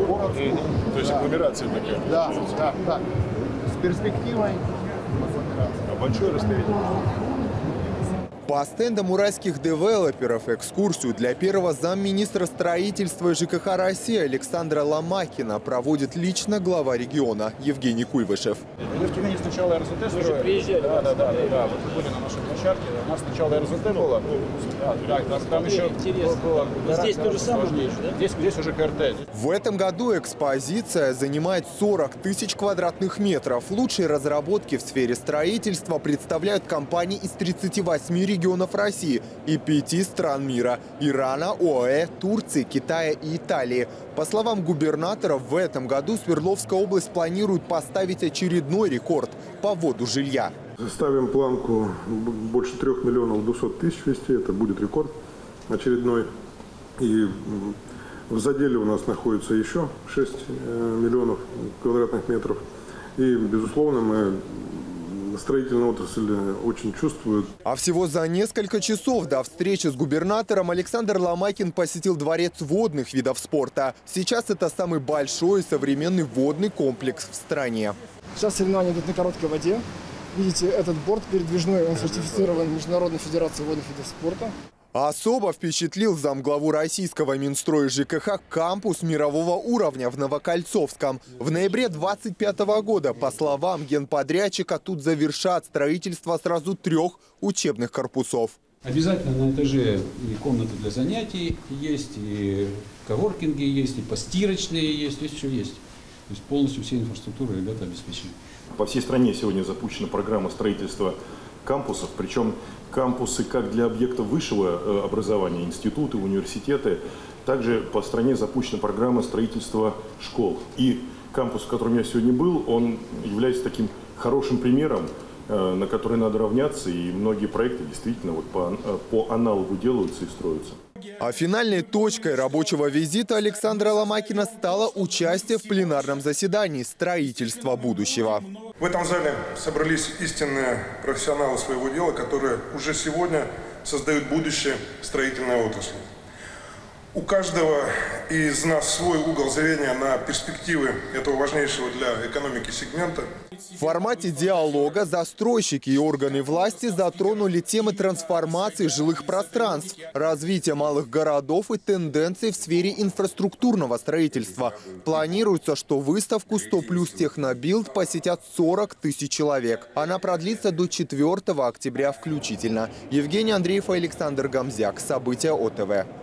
То есть агломерация такая? Да, да, да. С перспективой агломерации. А большое расстояние? По стендам уральских девелоперов экскурсию для первого замминистра строительства и ЖКХ России Александра Ломакина проводит лично глава региона Евгений Куйвышев. Мы в Тюмени сначала РЗТ строили. Да. Вот вы были на нашей площадке. У нас сначала РЗТ было. Там еще было. Здесь то же самое. Здесь уже КРТ. В этом году экспозиция занимает 40 тысяч квадратных метров. Лучшие разработки в сфере строительства представляют компании из 38 регионов России и 5 стран мира – Ирана, ОАЭ, Турции, Китая и Италии. По словам губернатора, в этом году Свердловская область планирует поставить очередной рекорд по вводу жилья. Ставим планку больше 3 миллионов 200 тысяч ввести. Это будет рекорд очередной. И в заделе у нас находится еще 6 миллионов квадратных метров. И, безусловно, мы строительная отрасль очень чувствует. А всего за несколько часов до встречи с губернатором Александр Ломакин посетил дворец водных видов спорта. Сейчас это самый большой и современный водный комплекс в стране. Сейчас соревнования идут на короткой воде. Видите, этот борт передвижной, он сертифицирован Международной Федерацией водных видов спорта. Особо впечатлил замглаву российского Минстроя ЖКХ кампус мирового уровня в Новокольцовском. В ноябре 2025 года, по словам генподрядчика, тут завершат строительство сразу 3 учебных корпусов. Обязательно на этаже и комнаты для занятий есть, и коворкинги есть, и постирочные есть, здесь все есть. То есть полностью все инфраструктуры ребята обеспечены. По всей стране сегодня запущена программа строительства кампусов, причем кампусы как для объектов высшего образования, институты, университеты. Также по стране запущена программа строительства школ. И кампус, в котором я сегодня был, он является таким хорошим примером, на который надо равняться. И многие проекты действительно вот по аналогу делаются и строятся. А финальной точкой рабочего визита Александра Ломакина стало участие в пленарном заседании «Строительство будущего». В этом зале собрались истинные профессионалы своего дела, которые уже сегодня создают будущее строительной отрасли. У каждого из нас свой угол зрения на перспективы этого важнейшего для экономики сегмента. В формате диалога застройщики и органы власти затронули темы трансформации жилых пространств, развития малых городов и тенденций в сфере инфраструктурного строительства. Планируется, что выставку «100+ Технобилд» посетят 40 тысяч человек. Она продлится до 4 октября включительно. Евгений Андреев и Александр Гамзяк. События ОТВ.